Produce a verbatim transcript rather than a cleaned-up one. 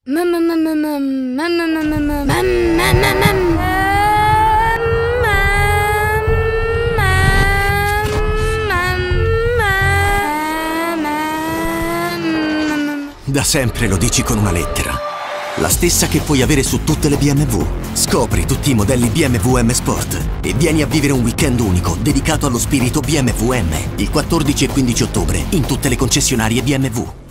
Da sempre lo dici con una lettera. La stessa che puoi avere su tutte le B M W. Scopri tutti i modelli B M W M Sport e vieni a vivere un weekend unico dedicato allo spirito B M W M il quattordici e quindici ottobre in tutte le concessionarie B M W.